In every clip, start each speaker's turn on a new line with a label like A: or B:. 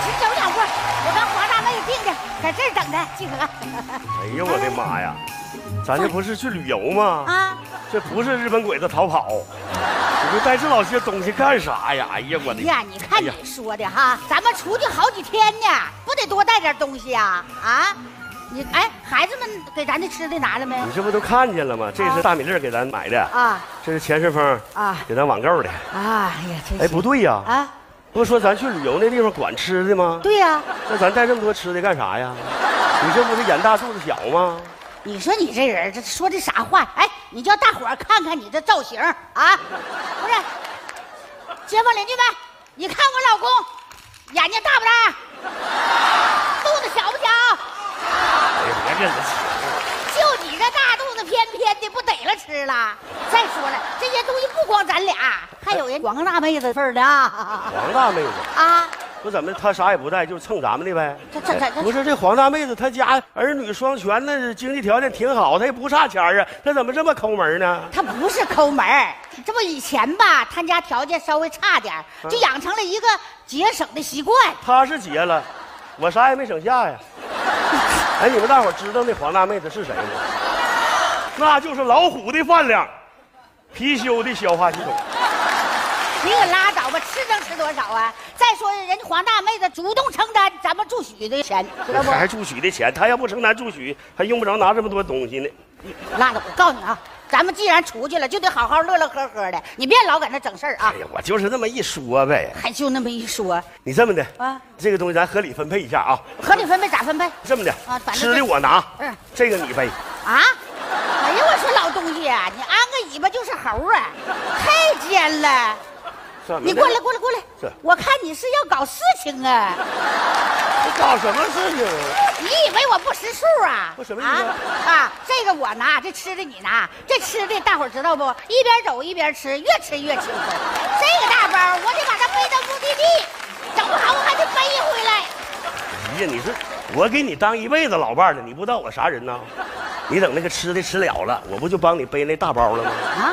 A: 请走两步，我跟黄大妹定的，在这儿等他，集合。
B: 哎呦我的妈呀，咱这不是去旅游吗？
A: 啊，
B: 这不是日本鬼子逃跑，你就带这老些东西干啥呀？哎呀我的
A: 呀，你看你说的哈，咱们出去好几天呢，不得多带点东西呀？啊，你哎，孩子们给咱的吃的拿了没？
B: 你这不都看见了吗？这是大米粒给咱买的
A: 啊，
B: 这是钱顺丰
A: 啊
B: 给咱网购的。
A: 哎呀，真是
B: 哎，不对呀，
A: 啊，
B: 不是说咱去旅游那地方管吃的吗？
A: 对呀，
B: 那咱带这么多吃的干啥呀？你这不是眼大肚子小吗？
A: 你说你这人这说的啥话？哎，你叫大伙儿看看你这造型啊！不是，街坊邻居们，你看我老公眼睛大不大？肚子小不小？
B: 哎呀，别跟着吃。
A: 就你这大肚子偏偏的，不得了吃了。再说了，这些东西不光咱俩，还有人黄大妹子份儿的啊！
B: 黄大妹子
A: 啊，
B: 不怎么，她啥也不带，就是蹭咱们的呗。
A: 这
B: 不是这黄大妹子，她家儿女双全，那经济条件挺好，她也不差钱啊，她怎么这么抠门呢？
A: 他不是抠门儿，这不以前吧，他家条件稍微差点儿，就养成了一个节省的习惯。
B: 她是结了，我啥也没省下呀。哎，你们大伙知道那黄大妹子是谁吗？那就是老虎的饭量，貔貅的消化系统。
A: 你可拉倒吧，吃能吃多少啊？再说人家黄大妹子主动承担咱们住宿的钱，知道不？
B: 还住宿的钱，她要不承担住宿，还用不着拿这么多东西呢。
A: 拉倒，我告诉你啊，咱们既然出去了，就得好好乐乐呵呵的，你别老搁那整事儿啊
B: 哎。呀，我就是这么一说呗。
A: 还就那么一说
B: 你这么的
A: 啊，
B: 这个东西咱合理分配一下啊。
A: 合理分配咋分配
B: 这么的
A: 啊反正
B: 吃的我拿，
A: 嗯
B: 这个你背。
A: 啊？哎呀，我说老东西啊，你安个尾巴就是猴啊，太尖了。
B: 怎么的
A: 你过来，过来，过来
B: 是！
A: 我看你是要搞事情啊！
B: 你搞什么事情？
A: 你以为我不识数啊？
B: 我什么意思
A: 这个我拿，这吃的你拿，这吃的大伙儿知道不？一边走一边吃，越吃越轻松。这个大包我得把它背到目的地，整不好我还得背回来。
B: 哎呀，你说我给你当一辈子老伴了，你不知道我啥人呢？你等那个吃的吃了，我不就帮你背那大包了吗？
A: 啊？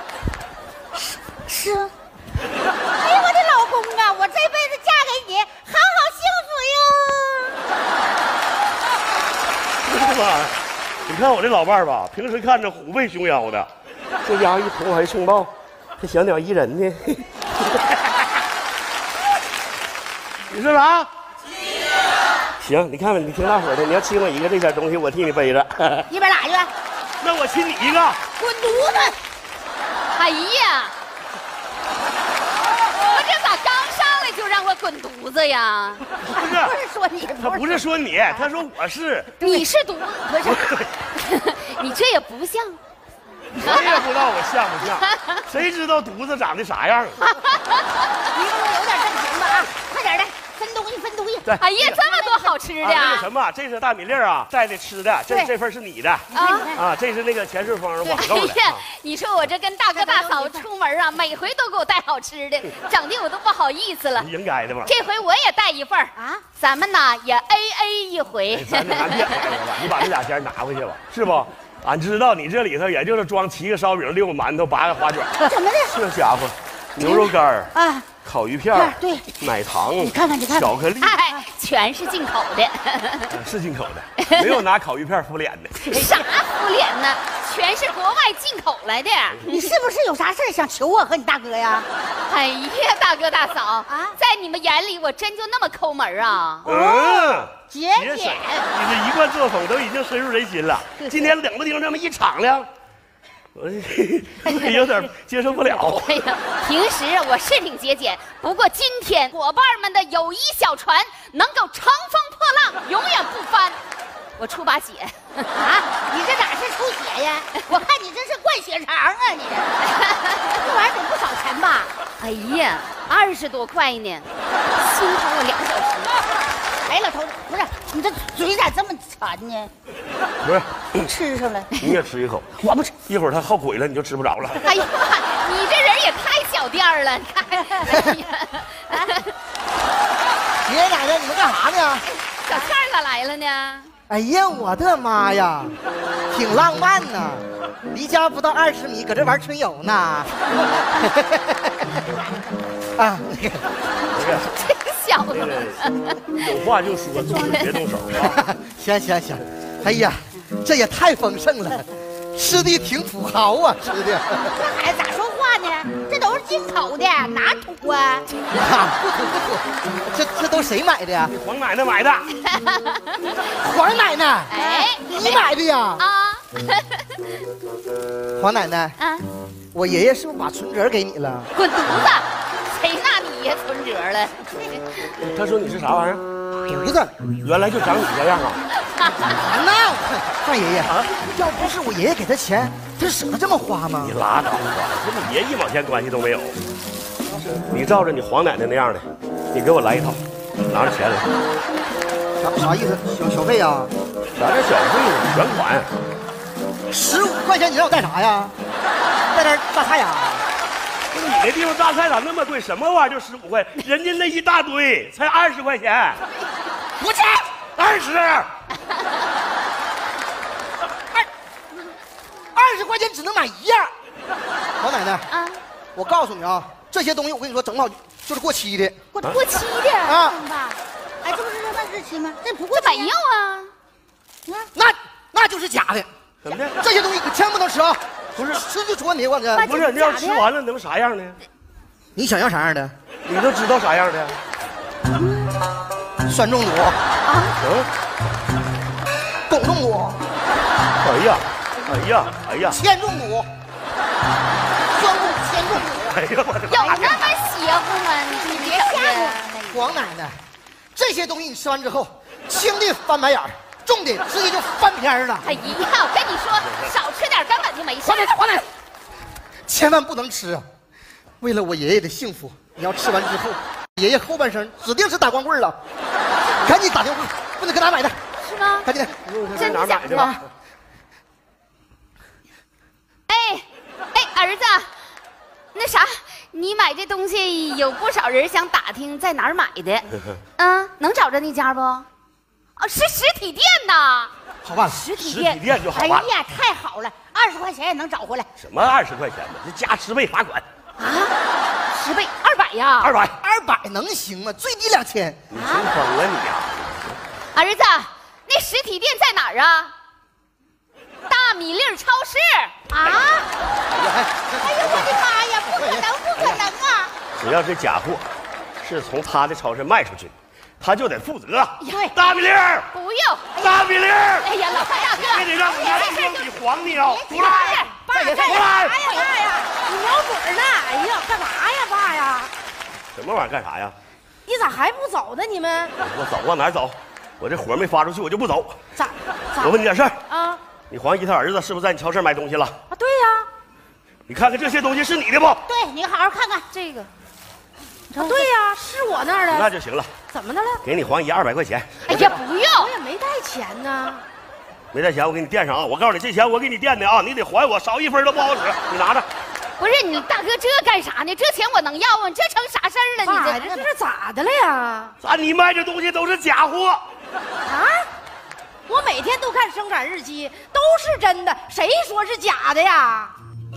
A: 是。哎呀，我的老公啊，我这辈子嫁给你，好好幸福哟！
B: 是吧？你看我这老伴儿吧，平时看着虎背熊腰的，这家伙一同还送报，这小鸟依人呢。你说啥？行，你看看，你听大伙儿的，你要亲我一个这点东西，我替你背着。
A: 一边哪去？
B: 那我亲你一个。
A: 滚犊子！
C: 哎呀，我这咋刚上来就让我滚犊子呀？
B: 不是，
A: 不是说你，
B: 他不是说你，他说我是。
C: 你是犊子，不是？你这也不像。
B: 我也不知道我像不像，谁知道犊子长得啥样啊？
A: 你给我有点正经吧啊！快点的，分东西，分东西。
C: 哎呀，这么多好吃的！
B: 那个什么，这是大米粒啊，带的吃的，
A: 对
B: 这份是你的
C: 啊
B: 这是那个钱顺丰网购的。
C: 哎呀，你说我这跟大哥大嫂出门啊，每回都给我带好吃的，整的我都不好意思了。
B: 应该的嘛。
C: 这回我也带一份啊，咱们呐也 AA 一回。
B: 咱这还别挨了吧，你把这俩钱拿回去吧，是不？俺知道你这里头也就是装7个烧饼、6个馒头、8个花卷。
A: 怎么的？
B: 这家伙，牛肉干儿
A: 啊，
B: 烤鱼片儿，
A: 对，
B: 奶糖，
A: 你看看，你看看，
B: 巧克力，
C: 哎，全是进口的。
B: 是进口的，没有拿烤鱼片敷脸的。
C: 啥敷脸呢？全是国外进口来的。
A: 你是不是有啥事儿想求我和你大哥呀？
C: 哎呀，大哥大嫂
A: 啊，
C: 在你们眼里我真就那么抠门啊？
A: 节
B: 节省，
A: 俭。
B: 你这一贯作风都已经深入人心了。今天冷不丁这么一敞亮，我有点接受不了。
C: 哎呀，平时我是挺节俭，不过今天伙伴们的友谊小船能够乘风破浪，永远不翻。我出把血
A: 啊！你这哪是出血呀？我看你这是灌血肠啊！你这玩意儿得不少钱吧？
C: 哎呀，20多块呢，心疼我2小时。
A: 哎，老头子，不是你这嘴咋这么馋呢？
B: 不是，
A: 吃上了，
B: 你也吃一口，
A: 我不吃。
B: 一会儿他后悔了，你就吃不着了。
C: 哎呀妈，你这人也太小店儿了，你看。哎呀，
D: 爷爷奶奶，你们干啥呢？
C: 小倩儿咋来了呢？
D: 哎呀，我的妈呀，挺浪漫呐！离家不到20米，搁这玩春游呢。啊，
C: 这个小笑
B: 那个有话就说，动嘴别动手啊。
D: 行行行，哎呀，这也太丰盛了，吃的挺土豪啊，吃的。
A: 这孩子咋说话呢？这都是进口的，哪土啊？
D: 不土不土，这都谁买的呀？
B: 黄奶奶买的。
D: 黄奶奶，
C: 哎，
D: 你买的呀？
C: 啊，
D: 黄奶奶，
C: 啊，
D: 我爷爷是不是把存折给你了？
C: 滚犊子！谁拿你爷存折了？
B: 他说你是啥玩意儿？
D: 犊子。
B: 原来就长你这样啊！
D: 那范爷爷啊，要不是我爷爷给他钱，他舍得这么花吗
B: 你？拉倒吧，跟你爷一毛钱关系都没有。你照着你黄奶奶那样的，你给我来一套，拿着钱来。
D: 啥意思？小费呀？
B: 啥叫小费呢？全款。
D: 15块钱，你让我干啥呀？在这儿榨菜呀？
B: 不是你那地方榨菜咋那么贵？什么玩意儿就15块？人家那一大堆才20块钱。
D: 不去
B: 20。
D: 20块钱只能买一样。老奶奶
C: 啊，
D: 我告诉你啊，这些东西我跟你说，整好就是过期的。
C: 过期的
D: 啊
A: 爸，哎，这不是问日期吗？这不过
C: 没有啊。
D: 那就是假的。
B: 怎么的？
D: 这些东西可千万不能吃啊！不是吃就出问题，我这
B: 不是，你要吃完了能啥样呢？
D: 你想要啥样的？
B: 你都知道啥样的？
D: 酸中毒、汞中毒、
B: 哎呀，哎呀，哎呀，
D: 铅中毒、酸中铅中毒。
B: 哎呀，我的
C: 有那么邪乎吗？你别吓我。
D: 王奶奶，这些东西你吃完之后，轻的翻白眼儿，重的直接就翻篇了。
C: 哎呀，我跟你说，少吃点根本就没事。
D: 黄奶奶，千万不能吃啊！为了我爷爷的幸福，你要吃完之后，爷爷后半生指定是打光棍了。赶紧打电话，问他搁哪买的，
C: 是吗？
D: 赶紧的。
B: 在哪儿买的吧？
C: 哎，儿子，那啥，你买这东西有不少人想打听在哪儿买的，能找着那家不？哦，是实体店呐。
D: 好办了，
C: 实体
B: 实体店就好办了。
A: 哎呀，太好了，20块钱也能找回来。
B: 什么20块钱呢？这加10倍罚款。
C: 啊，10倍200呀
B: 200
D: 200能行吗？最低2000。
B: 你真疯了你呀！
C: 儿子，那实体店在哪儿啊？大米粒超市啊！
A: 哎呦我的妈呀，不可能，不可能啊！
B: 只要是假货，是从他的超市卖出去，他就得负责。
A: 对
B: 大米粒儿，
C: 不用。
B: 大米粒儿，
C: 哎呀，老范大哥，
B: 非得让你来说你黄牛，出来！
A: 爸，
B: 出来！
A: 哎呀爸呀，你瞄准呢！哎呀，干嘛呀爸呀？
B: 什么玩意儿干啥呀？
A: 你咋还不走呢？你们
B: 我走往哪儿走？我这活没发出去，我就不走。
A: 咋
B: 我问你点事儿，
A: 啊？
B: 你黄姨她儿子是不是在你超市买东西了？
A: 啊，对呀，
B: 你看看这些东西是你的不？
A: 对你好好看看
C: 这个。
A: 啊，对呀，是我那儿的。
B: 那就行了，
A: 怎么的了？
B: 给你黄姨200块钱。
C: 哎呀，不用。
A: 我也没带钱呢。
B: 没带钱，我给你垫上啊！我告诉你，这钱我给你垫的啊，你得还我，少1分都不好使。你拿着。
C: 不是你大哥这干啥呢？这钱我能要啊？你这成啥事儿了？
A: 爸，
C: 你
A: 这是咋的了呀？
B: 咋你卖这东西都是假货？
A: 啊！我每天都看生产日期，都是真的，谁说是假的呀？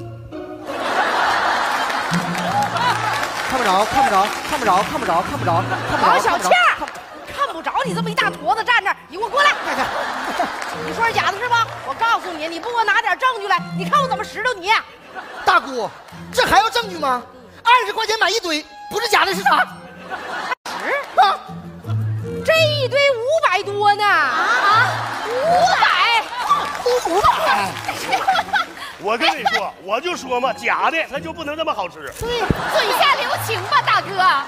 D: 看不着，看不着，看不着，看不着，看不着，看不着。
A: 王小倩，看不着你这么一大坨子站这儿，你给我过来！你说是假的是吧？我告诉你，你不给我拿点证据来，你看我怎么拾掇你！
D: 大姑，这还要证据吗？20块钱买一堆，不是假的是啥？啊，
A: 这一堆500多呢！啊
C: 500。
B: 我跟你说，我就说嘛，假的它就不能这么好吃。
C: 对，嘴下留情吧，大哥。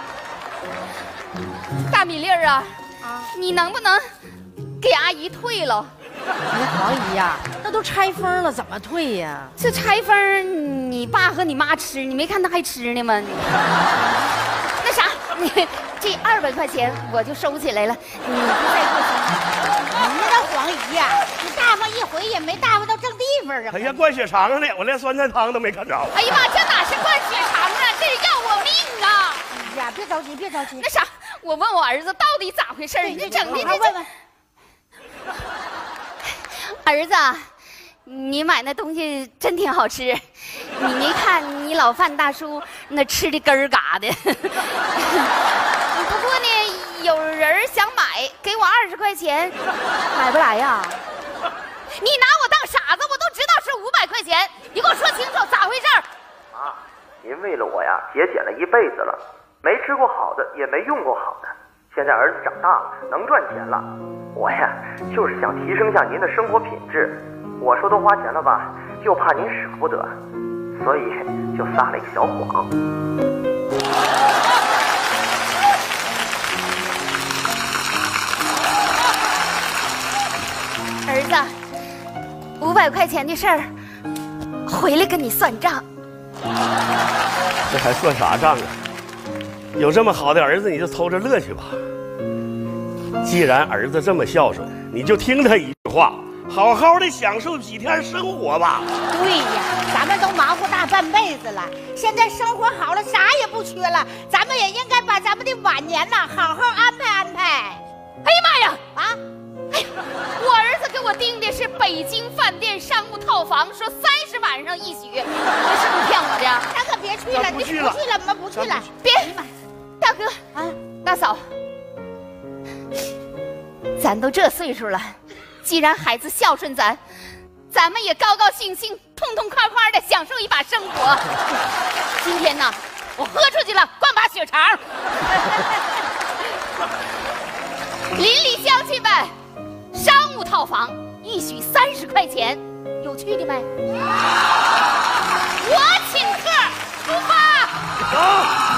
C: 大米粒儿啊，你能不能给阿姨退了？
A: 黄姨呀，那都拆封了，怎么退呀？
C: 这拆封，你爸和你妈吃，你没看他还吃呢吗？那啥，你这200块钱我就收起来了，你就再给我
A: 你那黄姨呀，你大方一回也没大方到正地方啊！
B: 哎呀，灌血肠上呢，我连酸菜汤都没看着。
C: 哎呀妈，这哪是灌血肠啊，这是要我命啊！
A: 哎呀，别着急，别着急
C: 那。啥，我问我儿子到底咋回事？你整的这
A: 好好问问。
C: 儿子，你买那东西真挺好吃，你没看你老范大叔那吃的根儿嘎的。不过呢， 20块钱，买不来呀？你拿我当傻子，我都知道是500块钱。你给我说清楚咋回事？
E: 啊，您为了我呀节俭了一辈子了，没吃过好的，也没用过好的。现在儿子长大了，能赚钱了，我呀就是想提升下您的生活品质。我说都花钱了吧，又怕您舍不得，所以就撒了一个小谎。
C: 儿子，500块钱的事儿，回来跟你算账。
B: 这还算啥账啊？有这么好的儿子，你就偷着乐去吧。既然儿子这么孝顺，你就听他一句话，好好的享受几天生活吧。
A: 对呀，咱们都忙活大半辈子了，现在生活好了，啥也不缺了，咱们也应该把咱们的晚年呐好好安排安排。
C: 哎呀妈呀！
A: 啊！
C: 哎呀，我儿子给我订的是北京饭店商务套房，说30晚上1宿，这是不是骗我的？
A: 咱可别去了，
B: 不去了，
A: 不去了，
C: 别！大哥啊，大嫂，咱都这岁数了，既然孩子孝顺咱们也高高兴兴、痛痛快快的享受一把生活。今天呢，我喝出去了，灌把血肠。邻里乡亲们，商务套房1宿30块钱，有去的没？我请客，出发。
B: 走。